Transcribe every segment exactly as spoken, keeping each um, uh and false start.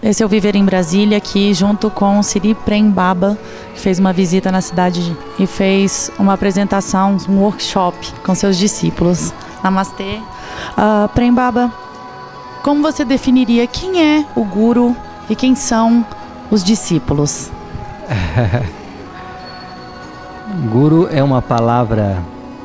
Esse é o Viver em Brasília, aqui junto com Siri Prem Baba, que fez uma visita na cidade e fez uma apresentação, um workshop com seus discípulos. Namastê. Uh, Prem Baba, como você definiria quem é o guru e quem são os discípulos? Guru é uma palavra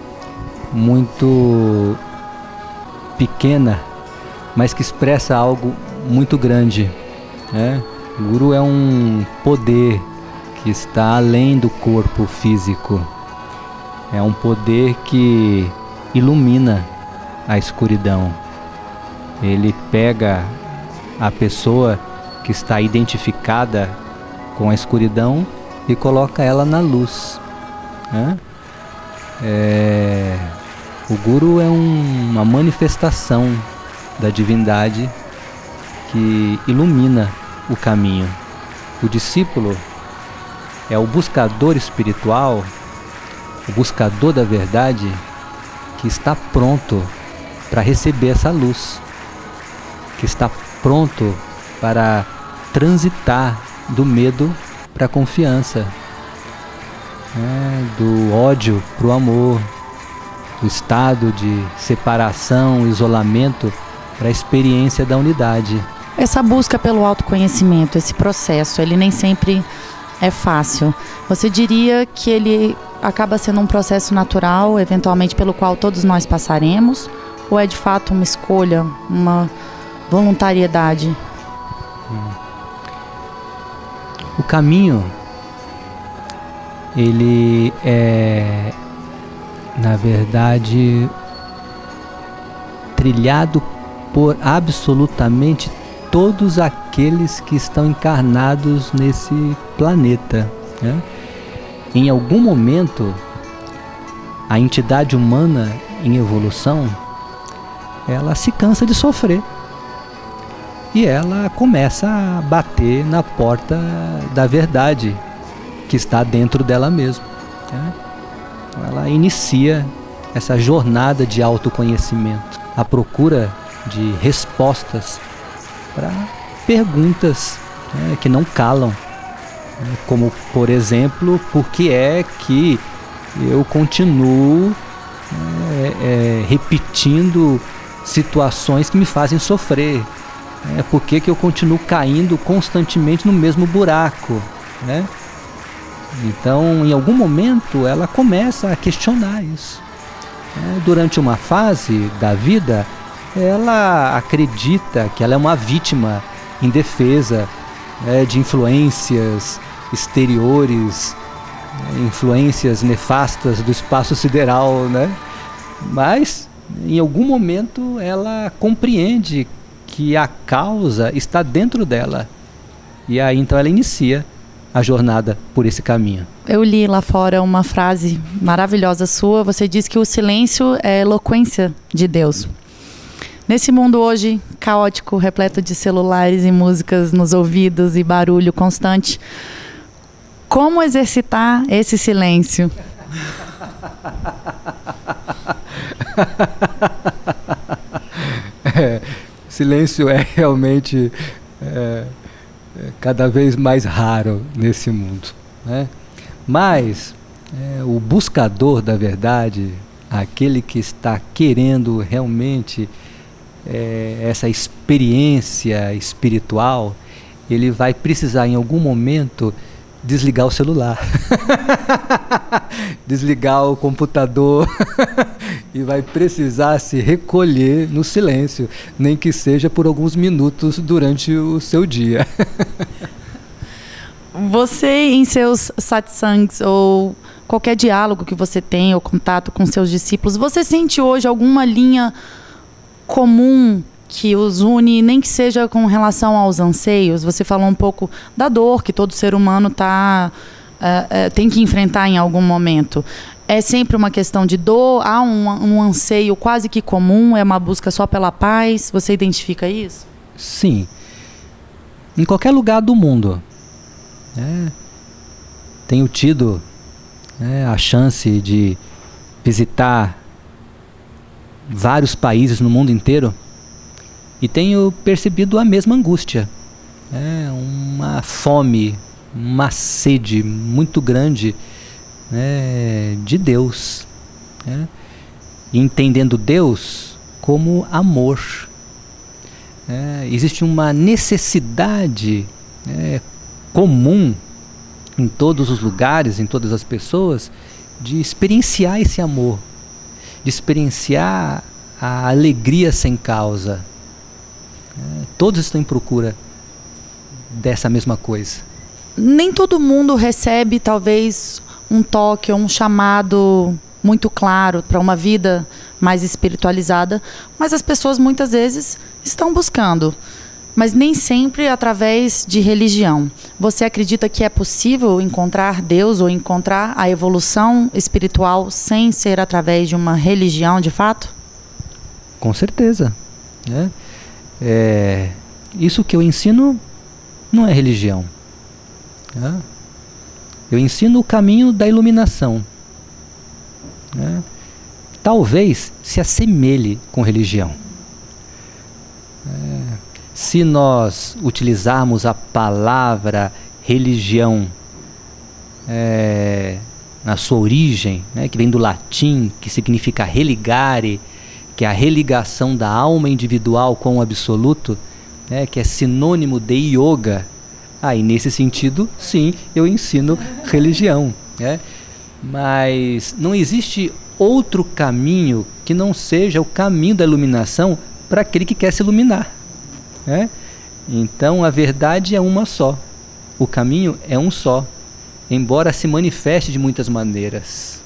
muito pequena, mas que expressa algo muito grande. É, Guru é um poder que está além do corpo físico. É um poder que ilumina a escuridão. Ele pega a pessoa que está identificada com a escuridão e coloca ela na luz. É? É, o Guru é um, uma manifestação da divindade que ilumina o caminho. O discípulo é o buscador espiritual, o buscador da verdade, que está pronto para receber essa luz, que está pronto para transitar do medo para a confiança, né, do ódio para o amor, do estado de separação, isolamento, para a experiência da unidade. Essa busca pelo autoconhecimento, esse processo, ele nem sempre é fácil. Você diria que ele acaba sendo um processo natural, eventualmente pelo qual todos nós passaremos, ou é de fato uma escolha, uma voluntariedade? Hum. O caminho, ele é, na verdade, trilhado por absolutamente todos aqueles que estão encarnados nesse planeta, né? Em algum momento, a entidade humana em evolução, ela se cansa de sofrer e ela começa a bater na porta da verdade que está dentro dela mesma, né? Ela inicia essa jornada de autoconhecimento, à procura de respostas para perguntas, né, que não calam, né, como, por exemplo, por que é que eu continuo é, é, repetindo situações que me fazem sofrer, né, por que que eu continuo caindo constantemente no mesmo buraco, né? Então, em algum momento, ela começa a questionar isso, né? Durante uma fase da vida, ela acredita que ela é uma vítima indefesa, né, de influências exteriores, né, influências nefastas do espaço sideral, né? Mas, em algum momento, ela compreende que a causa está dentro dela. E aí, então, ela inicia a jornada por esse caminho. Eu li lá fora uma frase maravilhosa sua. Você diz que o silêncio é a eloquência de Deus. Nesse mundo hoje caótico, repleto de celulares e músicas nos ouvidos e barulho constante, como exercitar esse silêncio? É, silêncio é realmente é, é cada vez mais raro nesse mundo, né? Mas é, o buscador da verdade, aquele que está querendo realmente É, essa experiência espiritual, ele vai precisar em algum momento desligar o celular, desligar o computador e vai precisar se recolher no silêncio, nem que seja por alguns minutos durante o seu dia. Você, em seus satsangs ou qualquer diálogo que você tem ou contato com seus discípulos, você sente hoje alguma linha comum que os une, nem que seja com relação aos anseios? Você falou um pouco da dor que todo ser humano tá, uh, uh, tem que enfrentar em algum momento. É sempre uma questão de dor? Há um, um anseio quase que comum? É uma busca só pela paz? Você identifica isso? Sim. Em qualquer lugar do mundo, né, tenho tido, né, a chance de visitar vários países no mundo inteiro e tenho percebido a mesma angústia, é, uma fome, uma sede muito grande, né, de Deus, né? Entendendo Deus como amor. É, existe uma necessidade, é, comum em todos os lugares, em todas as pessoas, de experienciar esse amor, de experienciar a alegria sem causa. É, todos estão em procura dessa mesma coisa. Nem todo mundo recebe, talvez, um toque ou um chamado muito claro para uma vida mais espiritualizada, mas as pessoas muitas vezes estão buscando, mas nem sempre através de religião. Você acredita que é possível encontrar Deus ou encontrar a evolução espiritual sem ser através de uma religião de fato? Com certeza, né? É, isso que eu ensino não é religião, né? Eu ensino o caminho da iluminação, né? Talvez se assemelhe com religião. É, se nós utilizarmos a palavra religião é, na sua origem, né, que vem do latim, que significa religare, que é a religação da alma individual com o absoluto, né, que é sinônimo de yoga, aí nesse sentido, sim, eu ensino religião, né? Mas não existe outro caminho que não seja o caminho da iluminação para aquele que quer se iluminar, né? Então a verdade é uma só, o caminho é um só, embora se manifeste de muitas maneiras.